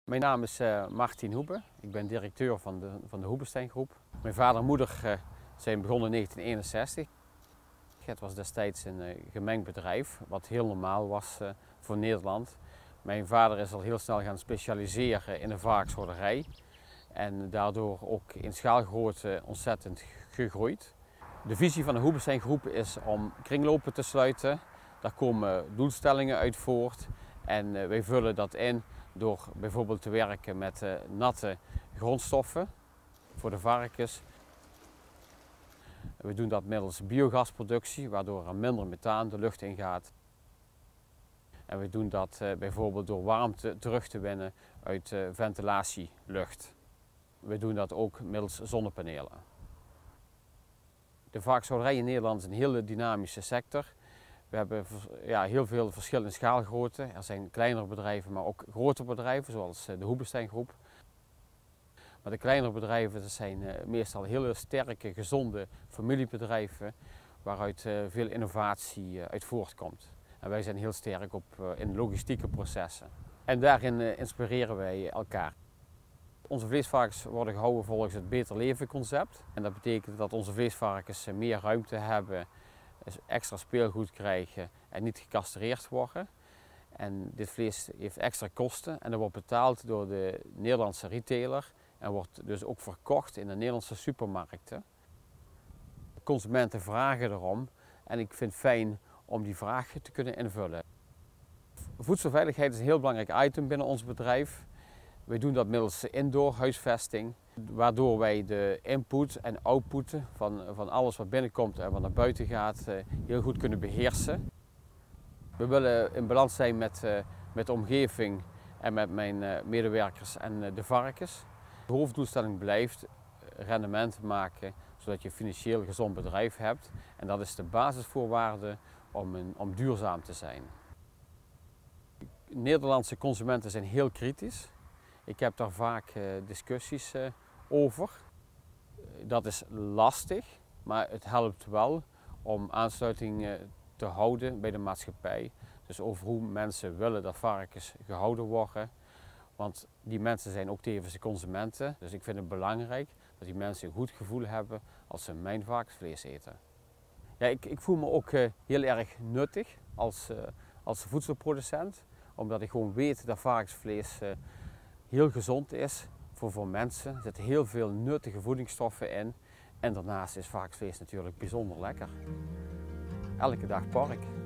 Mijn naam is Martin Hoebe. Ik ben directeur van de Hoebenstein Groep. Mijn vader en moeder zijn begonnen in 1961. Het was destijds een gemengd bedrijf, wat heel normaal was voor Nederland. Mijn vader is al heel snel gaan specialiseren in de varkenshouderij. En daardoor ook in schaalgrootte ontzettend gegroeid. De visie van de Hoebenstein Groep is om kringlopen te sluiten. Daar komen doelstellingen uit voort. En wij vullen dat in door bijvoorbeeld te werken met natte grondstoffen voor de varkens. We doen dat middels biogasproductie, waardoor er minder methaan de lucht in gaat. En we doen dat bijvoorbeeld door warmte terug te winnen uit ventilatielucht. We doen dat ook middels zonnepanelen. De varkenshouderij in Nederland is een hele dynamische sector. We hebben heel veel verschillende schaalgrootte. Er zijn kleinere bedrijven, maar ook grotere bedrijven, zoals de Hoebenstein Groep. Maar de kleinere bedrijven dat zijn meestal hele sterke, gezonde familiebedrijven, waaruit veel innovatie uit voortkomt. En wij zijn heel sterk in logistieke processen. En daarin inspireren wij elkaar. Onze vleesvarkens worden gehouden volgens het Beter Leven concept. En dat betekent dat onze vleesvarkens meer ruimte hebben, extra speelgoed krijgen en niet gecastreerd worden. En dit vlees heeft extra kosten en dat wordt betaald door de Nederlandse retailer en wordt dus ook verkocht in de Nederlandse supermarkten. De consumenten vragen erom en ik vind het fijn om die vraag te kunnen invullen. Voedselveiligheid is een heel belangrijk item binnen ons bedrijf. Wij doen dat middels indoor huisvesting, waardoor wij de input en output van alles wat binnenkomt en wat naar buiten gaat heel goed kunnen beheersen. We willen in balans zijn met de omgeving en met mijn medewerkers en de varkens. De hoofddoelstelling blijft rendement maken, zodat je een financieel gezond bedrijf hebt. En dat is de basisvoorwaarde om duurzaam te zijn. Nederlandse consumenten zijn heel kritisch. Ik heb daar vaak discussies over. Dat is lastig, maar het helpt wel om aansluiting te houden bij de maatschappij. Dus over hoe mensen willen dat varkens gehouden worden. Want die mensen zijn ook tevens de consumenten. Dus ik vind het belangrijk dat die mensen een goed gevoel hebben als ze mijn varkensvlees eten. Ja, ik voel me ook heel erg nuttig als voedselproducent. Omdat ik gewoon weet dat varkensvlees heel gezond is voor mensen. Er zitten heel veel nuttige voedingsstoffen in. En daarnaast is varkensvlees natuurlijk bijzonder lekker. Elke dag pork.